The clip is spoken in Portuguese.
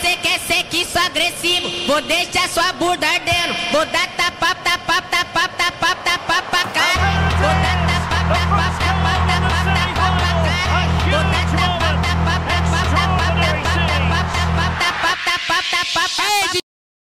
você quer sexo agressivo, vou deixar sua bunda ardendo, vou dar